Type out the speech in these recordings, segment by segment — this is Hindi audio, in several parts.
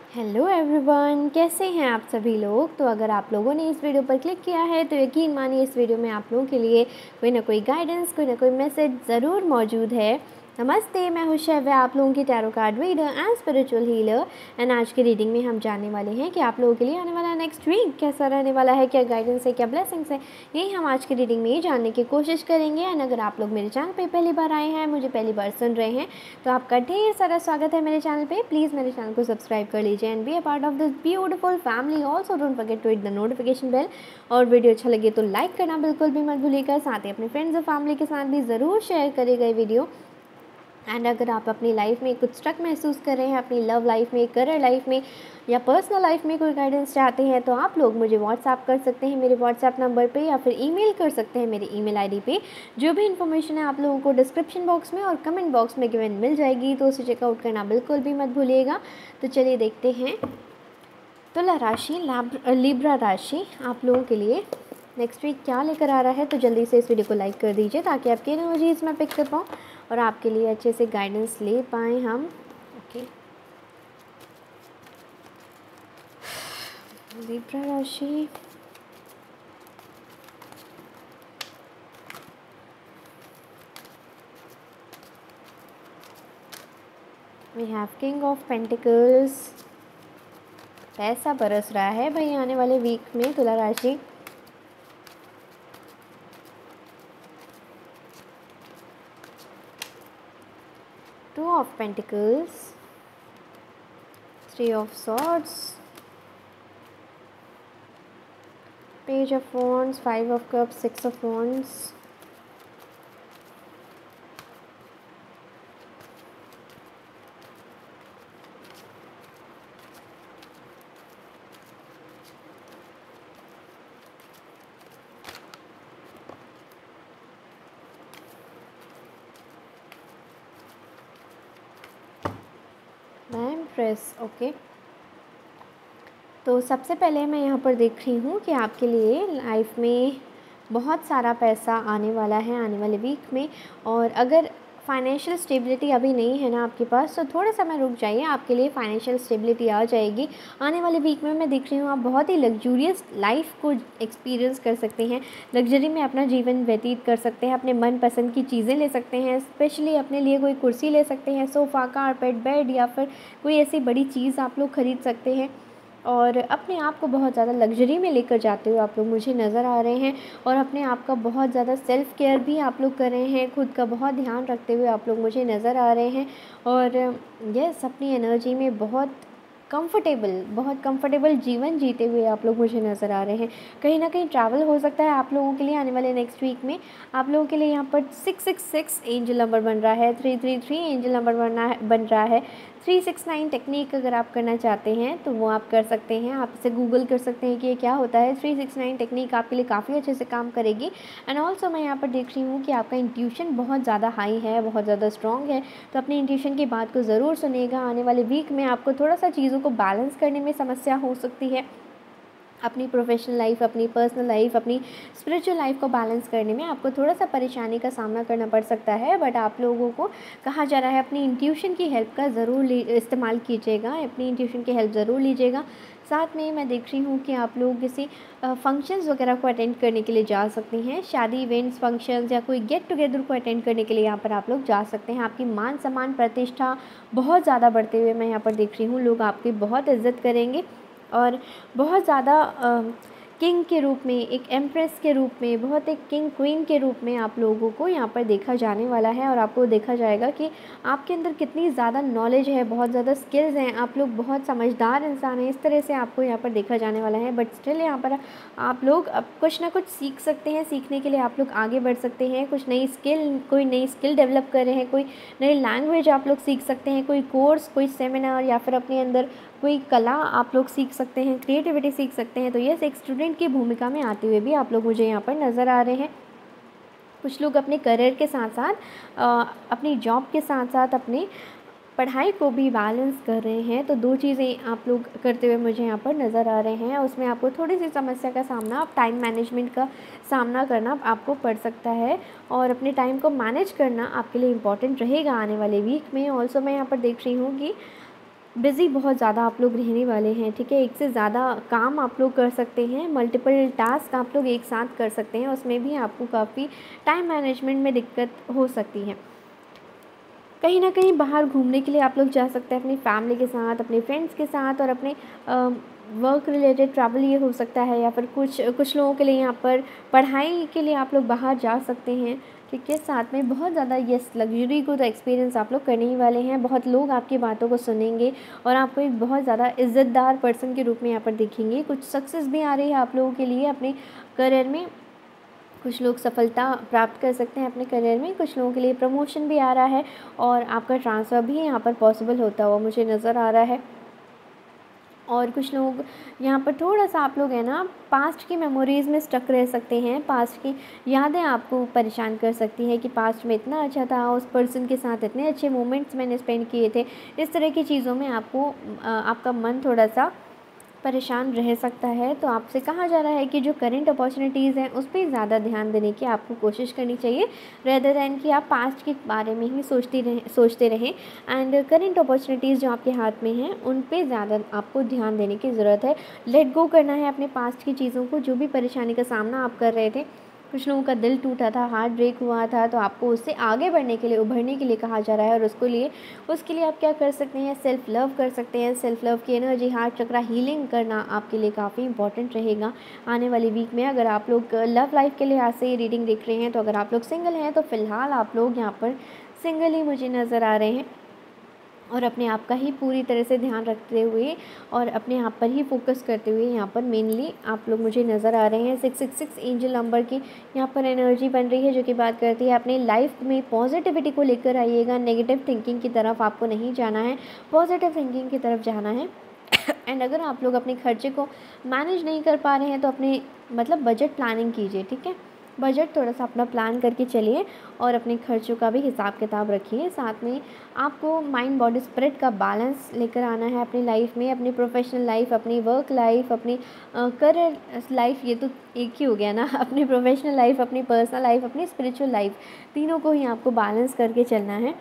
हेलो एवरीवन, कैसे हैं आप सभी लोग। तो अगर आप लोगों ने इस वीडियो पर क्लिक किया है तो यकीन मानिए इस वीडियो में आप लोगों के लिए कोई ना कोई गाइडेंस, कोई ना कोई मैसेज ज़रूर मौजूद है। नमस्ते, मैं हूं शैव्या, आप लोगों की tarot card reader and spiritual healer. And आज की रीडिंग में हम जानने वाले हैं कि आप लोगों के लिए आने वाला नेक्स्ट वीक कैसा रहने वाला है, क्या गाइडेंस है, क्या ब्लेसिंग्स है। यही हम आज की रीडिंग में ही जानने की कोशिश करेंगे। एंड अगर आप लोग मेरे चैनल पर पहली बार आए हैं, मुझे पहली बार सुन रहे हैं, तो आपका ढेर सारा स्वागत है मेरे चैनल पे। प्लीज़ मेरे चैनल को सब्सक्राइब कर लीजिए and be a part of this beautiful family. Also don't forget to hit the notification bell. और वीडियो अच्छा लगे तो लाइक करना बिल्कुल भी मत भूलिएगा। साथ ही अपने फ्रेंड्स और फैमिली के साथ भी ज़रूर शेयर करिएगा ये वीडियो। एंड अगर आप अपनी लाइफ में कुछ स्ट्रक महसूस कर रहे हैं, अपनी लव लाइफ में, करियर लाइफ में या पर्सनल लाइफ में कोई गाइडेंस चाहते हैं, तो आप लोग मुझे व्हाट्सएप कर सकते हैं मेरे व्हाट्सएप नंबर पे, या फिर ईमेल कर सकते हैं मेरी ईमेल आईडी पे। जो भी इन्फॉर्मेशन है आप लोगों को डिस्क्रिप्शन बॉक्स में और कमेंट बॉक्स में गिवन मिल जाएगी, तो उसे चेकआउट करना बिल्कुल भी मत भूलिएगा। तो चलिए देखते हैं तुला राशि, लिब्रा राशि आप लोगों के लिए नेक्स्ट वीक क्या लेकर आ रहा है। तो जल्दी से इस वीडियो को लाइक कर दीजिए ताकि आपकी एनर्जीज मैं पिक कर पाऊँ और आपके लिए अच्छे से गाइडेंस ले पाएँ हम। ओके, लिब्रा राशि, we have king of pentacles. पैसा बरस रहा है भाई आने वाले वीक में तुला राशि। Two of pentacles, three of swords, page of wands, five of cups, six of wands, Empress. Okay, तो सबसे पहले मैं यहाँ पर देख रही हूँ कि आपके लिए लाइफ में बहुत सारा पैसा आने वाला है आने वाले वीक में। और अगर फाइनेंशियल स्टेबिलिटी अभी नहीं है ना आपके पास, तो थोड़ा समय रुक जाइए, आपके लिए फाइनेंशियल स्टेबिलिटी आ जाएगी आने वाले वीक में। मैं देख रही हूँ आप बहुत ही लग्जूरियस लाइफ को एक्सपीरियंस कर सकते हैं, लग्जरी में अपना जीवन व्यतीत कर सकते हैं, अपने मनपसंद की चीज़ें ले सकते हैं। स्पेशली अपने लिए कोई कुर्सी ले सकते हैं, सोफ़ा, कारपेट, बेड, या फिर कोई ऐसी बड़ी चीज़ आप लोग ख़रीद सकते हैं। और अपने आप को बहुत ज़्यादा लग्जरी में लेकर जाते हुए आप लोग मुझे नज़र आ रहे हैं। और अपने आप का बहुत ज़्यादा सेल्फ़ केयर भी आप लोग कर रहे हैं, खुद का बहुत ध्यान रखते हुए आप लोग मुझे नज़र आ रहे हैं। और यस, अपनी एनर्जी में बहुत कंफर्टेबल जीवन जीते हुए आप लोग मुझे नज़र आ रहे हैं। कहीं ना कहीं ट्रैवल हो सकता है आप लोगों के लिए आने वाले नेक्स्ट वीक में। आप लोगों के लिए यहाँ पर 666 एंजल नंबर बन रहा है, 333 एंजल नंबर बन रहा है, 369 टेक्निक अगर आप करना चाहते हैं तो वो आप कर सकते हैं। आप इसे गूगल कर सकते हैं कि ये क्या होता है। 369 टेक्निक आपके लिए काफ़ी अच्छे से काम करेगी। एंड ऑल्सो मैं यहाँ पर देख रही हूँ कि आपका इंट्यूशन बहुत ज़्यादा हाई है, बहुत ज़्यादा स्ट्रॉन्ग है। तो अपने इंट्यूशन की बात को ज़रूर सुनिएगा। आने वाले वीक में आपको थोड़ा सा चीज़ों को बैलेंस करने में समस्या हो सकती है। अपनी प्रोफेशनल लाइफ, अपनी पर्सनल लाइफ, अपनी स्पिरिचुअल लाइफ को बैलेंस करने में आपको थोड़ा सा परेशानी का सामना करना पड़ सकता है। बट आप लोगों को कहा जा रहा है अपनी इंट्यूशन की हेल्प का ज़रूर इस्तेमाल कीजिएगा, अपनी इंट्यूशन की हेल्प ज़रूर लीजिएगा। साथ में मैं देख रही हूँ कि आप लोग किसी फंक्शंस वगैरह को अटेंड करने के लिए जा सकती हैं, शादी, इवेंट्स, फंक्शंस या कोई गेट टुगेदर को अटेंड करने के लिए यहाँ पर आप लोग जा सकते हैं। आपकी मान सम्मान प्रतिष्ठा बहुत ज़्यादा बढ़ते हुए मैं यहाँ पर देख रही हूँ। लोग आपकी बहुत इज्जत करेंगे और बहुत ज़्यादा किंग के रूप में, एक एम्प्रेस के रूप में, बहुत एक किंग क्वीन के रूप में आप लोगों को यहाँ पर देखा जाने वाला है। और आपको देखा जाएगा कि आपके अंदर कितनी ज़्यादा नॉलेज है, बहुत ज़्यादा स्किल्स हैं, आप लोग बहुत समझदार इंसान हैं। इस तरह से आपको यहाँ पर देखा जाने वाला है। बट स्टिल यहाँ पर आप लोग अब कुछ ना कुछ सीख सकते हैं, सीखने के लिए आप लोग आगे बढ़ सकते हैं। कुछ नई स्किल, कोई नई स्किल डेवलप कर रहे हैं, कोई नई लैंग्वेज आप लोग सीख सकते हैं, कोई कोर्स, कोई सेमिनार, या फिर अपने अंदर कोई कला आप लोग सीख सकते हैं, क्रिएटिविटी सीख सकते हैं। तो यस, एक स्टूडेंट की भूमिका में आते हुए भी आप लोग मुझे यहाँ पर नज़र आ रहे हैं। कुछ लोग अपने करियर के साथ साथ, अपनी जॉब के साथ साथ अपनी पढ़ाई को भी बैलेंस कर रहे हैं। तो दो चीज़ें आप लोग करते हुए मुझे यहाँ पर नज़र आ रहे हैं। उसमें आपको थोड़ी सी समस्या का सामना, टाइम मैनेजमेंट का सामना करना आपको पड़ सकता है। और अपने टाइम को मैनेज करना आपके लिए इम्पॉर्टेंट रहेगा आने वाले वीक में। ऑल्सो मैं यहाँ पर देख रही हूँ कि बिज़ी बहुत ज़्यादा आप लोग रहने वाले हैं, ठीक है। एक से ज़्यादा काम आप लोग कर सकते हैं, मल्टीपल टास्क आप लोग एक साथ कर सकते हैं, उसमें भी आपको काफ़ी टाइम मैनेजमेंट में दिक्कत हो सकती है। कहीं न कहीं बाहर घूमने के लिए आप लोग जा सकते हैं अपनी फैमिली के साथ, अपने फ्रेंड्स के साथ, और अपने वर्क रिलेटेड ट्रैवल ये हो सकता है, या फिर कुछ लोगों के लिए यहाँ पर पढ़ाई के लिए आप लोग बाहर जा सकते हैं, ठीक है। साथ में बहुत ज़्यादा यस लग्ज़री को तो एक्सपीरियंस आप लोग करने ही वाले हैं। बहुत लोग आपकी बातों को सुनेंगे और आपको एक बहुत ज़्यादा इज़्ज़तदार पर्सन के रूप में यहाँ पर दिखेंगे। कुछ सक्सेस भी आ रही है आप लोगों के लिए अपने करियर में। कुछ लोग सफलता प्राप्त कर सकते हैं अपने करियर में, कुछ लोगों के लिए प्रमोशन भी आ रहा है, और आपका ट्रांसफ़र भी यहाँ पर पॉसिबल होता हुआ मुझे नज़र आ रहा है। और कुछ लोग यहाँ पर थोड़ा-सा आप लोग है ना पास्ट की मेमोरीज़ में स्टक रह सकते हैं। पास्ट की यादें आपको परेशान कर सकती हैं कि पास्ट में इतना अच्छा था, उस पर्सन के साथ इतने अच्छे मोमेंट्स मैंने स्पेंड किए थे। इस तरह की चीज़ों में आपको आपका मन थोड़ा-सा परेशान रह सकता है। तो आपसे कहा जा रहा है कि जो करंट अपॉर्चुनिटीज़ हैं उस पे ज़्यादा ध्यान देने की आपको कोशिश करनी चाहिए, रेदर दैन कि आप पास्ट के बारे में ही सोचते रहें। एंड करंट अपॉर्चुनिटीज़ जो आपके हाथ में हैं उन पे ज़्यादा आपको ध्यान देने की ज़रूरत है। लेट गो करना है अपने पास्ट की चीज़ों को, जो भी परेशानी का सामना आप कर रहे थे। कुछ लोगों का दिल टूटा था, हार्ट ब्रेक हुआ था, तो आपको उससे आगे बढ़ने के लिए, उभरने के लिए कहा जा रहा है। और उसके लिए आप क्या कर सकते हैं, सेल्फ़ लव कर सकते हैं। सेल्फ़ लव की एनर्जी, हार्ट चक्रा हीलिंग करना आपके लिए काफ़ी इंपॉर्टेंट रहेगा आने वाली वीक में। अगर आप लोग लव लाइफ के लिहाज से रीडिंग देख रहे हैं, तो अगर आप लोग सिंगल हैं तो फ़िलहाल आप लोग यहाँ पर सिंगल ही मुझे नज़र आ रहे हैं। और अपने आप का ही पूरी तरह से ध्यान रखते हुए और अपने आप पर ही फोकस करते हुए यहाँ पर मेनली आप लोग मुझे नज़र आ रहे हैं। 666 एंजल नंबर की यहाँ पर एनर्जी बन रही है, जो कि बात करती है अपने लाइफ में पॉजिटिविटी को लेकर आइएगा। नेगेटिव थिंकिंग की तरफ आपको नहीं जाना है, पॉजिटिव थिंकिंग की तरफ जाना है। एंड अगर आप लोग अपने खर्चे को मैनेज नहीं कर पा रहे हैं तो अपने मतलब बजट प्लानिंग कीजिए, ठीक है। बजट थोड़ा सा अपना प्लान करके चलिए और अपने खर्चों का भी हिसाब किताब रखिए। साथ में आपको माइंड बॉडी स्पिरिट का बैलेंस लेकर आना है अपनी लाइफ में, अपनी प्रोफेशनल लाइफ, अपनी वर्क लाइफ, अपनी करियर लाइफ, ये तो एक ही हो गया ना। अपनी प्रोफेशनल लाइफ, अपनी पर्सनल लाइफ, अपनी स्पिरिचुअल लाइफ, तीनों को ही आपको बैलेंस करके चलना है।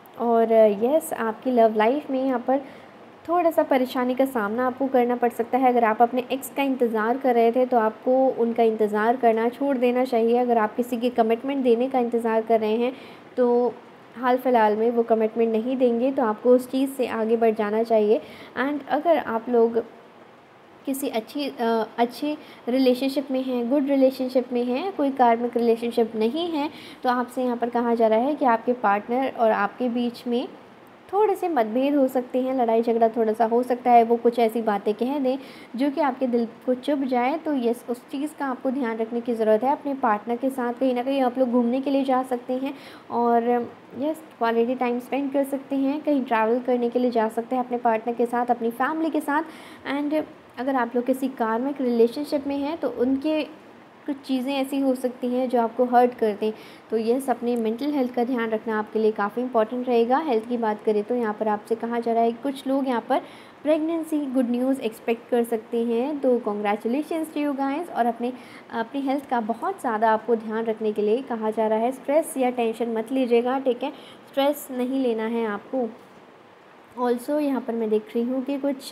और यस आपकी लव लाइफ में यहाँ पर थोड़ा सा परेशानी का सामना आपको करना पड़ सकता है। अगर आप अपने एक्स का इंतज़ार कर रहे थे तो आपको उनका इंतज़ार करना छोड़ देना चाहिए। अगर आप किसी के कमिटमेंट देने का इंतज़ार कर रहे हैं तो हाल फ़िलहाल में वो कमिटमेंट नहीं देंगे, तो आपको उस चीज़ से आगे बढ़ जाना चाहिए। एंड अगर आप लोग किसी अच्छी रिलेशनशिप में हैं, गुड रिलेशनशिप में हैं, कोई कार्मिक रिलेशनशिप नहीं है, तो आपसे यहाँ पर कहा जा रहा है कि आपके पार्टनर और आपके बीच में थोड़े से मतभेद हो सकते हैं, लड़ाई झगड़ा थोड़ा सा हो सकता है। वो कुछ ऐसी बातें कह दें जो कि आपके दिल को चुभ जाए, तो यस उस चीज़ का आपको ध्यान रखने की ज़रूरत है। अपने पार्टनर के साथ कहीं ना कहीं आप लोग घूमने के लिए जा सकते हैं और यस क्वालिटी टाइम स्पेंड कर सकते हैं, कहीं ट्रैवल करने के लिए जा सकते हैं अपने पार्टनर के साथ, अपनी फैमिली के साथ। एंड अगर आप लोग किसी कार्मिक रिलेशनशिप में हैं तो उनके कुछ चीज़ें ऐसी हो सकती हैं जो आपको हर्ट कर दें, तो यस अपने मेंटल हेल्थ का ध्यान रखना आपके लिए काफ़ी इंपॉर्टेंट रहेगा। हेल्थ की बात करें तो यहाँ पर आपसे कहा जा रहा है कि कुछ लोग यहाँ पर प्रेगनेंसी गुड न्यूज़ एक्सपेक्ट कर सकते हैं, तो कॉन्ग्रेचुलेशंस टू यू गाइस। और अपनी हेल्थ का बहुत ज़्यादा आपको ध्यान रखने के लिए कहा जा रहा है। स्ट्रेस या टेंशन मत लीजिएगा, ठीक है, स्ट्रेस नहीं लेना है आपको। ऑल्सो यहाँ पर मैं देख रही हूँ कि कुछ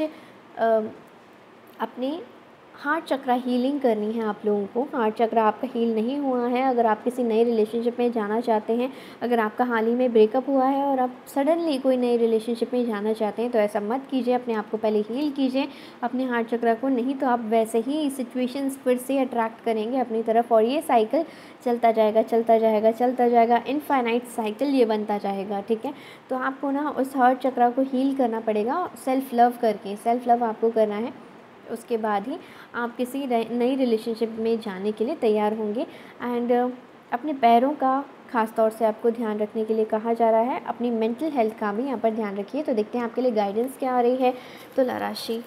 अपने हार्ट चक्रा हीलिंग करनी है आप लोगों को। हार्ट चक्रा आपका हील नहीं हुआ है। अगर आप किसी नए रिलेशनशिप में जाना चाहते हैं, अगर आपका हाल ही में ब्रेकअप हुआ है और आप सडनली कोई नए रिलेशनशिप में जाना चाहते हैं, तो ऐसा मत कीजिए। अपने आप को पहले हील कीजिए, अपने हार्ट चक्रा को, नहीं तो आप वैसे ही सिचुएशंस फिर से अट्रैक्ट करेंगे अपनी तरफ और ये साइकिल चलता जाएगा चलता जाएगा चलता जाएगा, इनफाइनाइट साइकिल ये बनता जाएगा, ठीक है। तो आपको ना उस हार्ट चक्रा को हील करना पड़ेगा सेल्फ़ लव करके। सेल्फ़ लव आपको करना है, उसके बाद ही आप किसी नई रिलेशनशिप में जाने के लिए तैयार होंगे। एंड अपने पैरों का ख़ास तौर से आपको ध्यान रखने के लिए कहा जा रहा है। अपनी मेंटल हेल्थ का भी यहाँ पर ध्यान रखिए। तो देखते हैं आपके लिए गाइडेंस क्या आ रही है। तुला राशि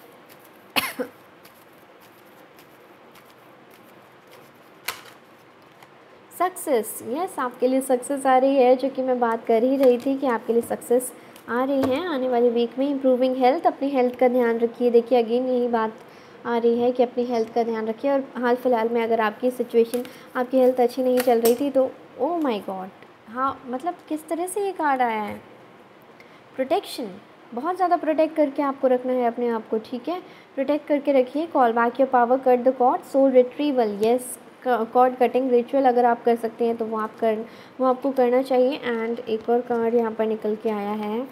सक्सेस, यस आपके लिए सक्सेस आ रही है, जो कि मैं बात कर ही रही थी कि आपके लिए सक्सेस आ रही है आने वाले वीक में। इम्प्रूविंग हेल्थ, अपनी हेल्थ का ध्यान रखिए। देखिए अगेन यही बात आ रही है कि अपनी हेल्थ का ध्यान रखिए। और हाल फिलहाल में अगर आपकी सिचुएशन, आपकी हेल्थ अच्छी नहीं चल रही थी, तो ओह माय गॉड, हाँ मतलब किस तरह से ये कार्ड आया है, प्रोटेक्शन, बहुत ज़्यादा प्रोटेक्ट करके आपको रखना है अपने आप को, ठीक है। प्रोटेक्ट करके रखिए। Call back your power, cut the cord, soul retrieval, yes, cord cutting ritual अगर आप कर सकते हैं तो वो आपको करना चाहिए। एंड एक और कार्ड यहाँ पर निकल के आया है,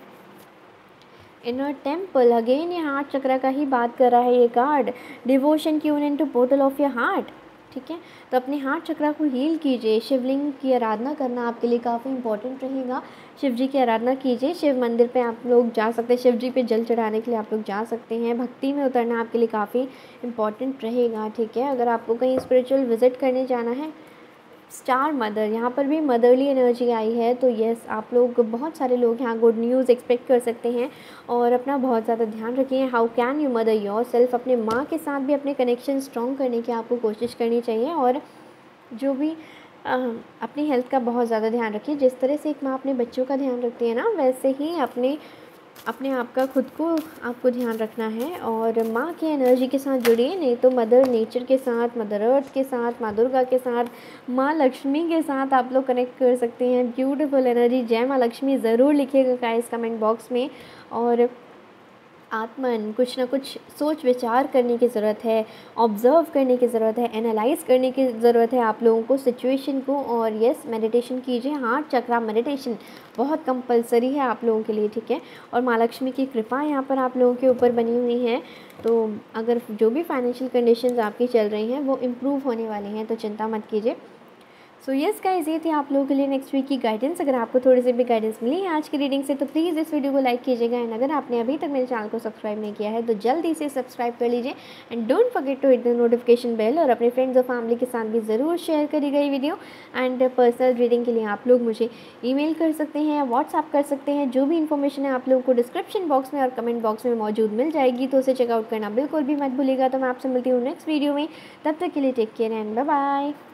इनर टेम्पल। अगेन ये हार्ट चक्र का ही बात कर रहा है ये card. Devotion tune into portal of your heart, ठीक है। तो अपने हार्ट चक्र को हील कीजिए। शिवलिंग की आराधना करना आपके लिए काफ़ी इंपॉर्टेंट रहेगा। शिव जी की आराधना कीजिए। शिव मंदिर पे आप लोग जा सकते हैं, शिव जी पे जल चढ़ाने के लिए आप लोग जा सकते हैं। भक्ति में उतरना आपके लिए काफ़ी इंपॉर्टेंट रहेगा, ठीक है। अगर आपको कहीं स्पिरिचुअल विजिट करने जाना है, स्टार मदर, यहाँ पर भी मदरली एनर्जी आई है, तो यस, आप लोग, बहुत सारे लोग यहाँ गुड न्यूज़ एक्सपेक्ट कर सकते हैं। और अपना बहुत ज़्यादा ध्यान रखिए। How can you mother yourself, अपने माँ के साथ भी अपने कनेक्शन स्ट्रॉन्ग करने की आपको कोशिश करनी चाहिए। और जो भी अपनी हेल्थ का बहुत ज़्यादा ध्यान रखिए। जिस तरह से एक माँ अपने बच्चों का ध्यान रखती है ना, वैसे ही अपने आप का, खुद को आपको ध्यान रखना है। और माँ की एनर्जी के साथ जुड़िए, नहीं तो मदर नेचर के साथ, मदर अर्थ के साथ, माँ दुर्गा के साथ, माँ लक्ष्मी के साथ आप लोग कनेक्ट कर सकते हैं। ब्यूटीफुल एनर्जी, जय माँ लक्ष्मी ज़रूर लिखिएगा गाइस कमेंट बॉक्स में। और आत्मन, कुछ ना कुछ सोच विचार करने की ज़रूरत है, ऑब्ज़र्व करने की ज़रूरत है, एनालाइज करने की ज़रूरत है आप लोगों को सिचुएशन को। और यस, मेडिटेशन कीजिए। हार्ट चक्रा मेडिटेशन बहुत कंपलसरी है आप लोगों के लिए, ठीक है। और माँ लक्ष्मी की कृपा यहाँ पर आप लोगों के ऊपर बनी हुई है। तो अगर जो भी फाइनेंशियल कंडीशंस आपकी चल रही हैं वो इम्प्रूव होने वाली हैं, तो चिंता मत कीजिए। सो यस गाइस, ये थी आप लोगों के लिए नेक्स्ट वीक की गाइडेंस। अगर आपको थोड़ी सी भी गाइडेंस मिली है आज की रीडिंग से, तो प्लीज़ इस वीडियो को लाइक कीजिएगा। एंड अगर आपने अभी तक मेरे चैनल को सब्सक्राइब नहीं किया है तो जल्दी से सब्सक्राइब कर लीजिए। And don't forget to hit the notification bell. और अपने फ्रेंड्स और फैमिली के साथ भी ज़रूर शेयर करी गई वीडियो। एंड पर्सनल रीडिंग के लिए आप लोग मुझे ईमेल कर सकते हैं या व्हाट्सअप कर सकते हैं। जो भी इन्फॉर्मेशन है आप लोगों को डिस्क्रिप्शन बॉक्स में और कमेंट बॉक्स में मौजूद मिल जाएगी, तो उसे चेकआउट करना बिल्कुल भी मत भूलिएगा। तो मैं आपसे मिलती हूँ नेक्स्ट वीडियो में। तब तक के लिए take care and bye bye.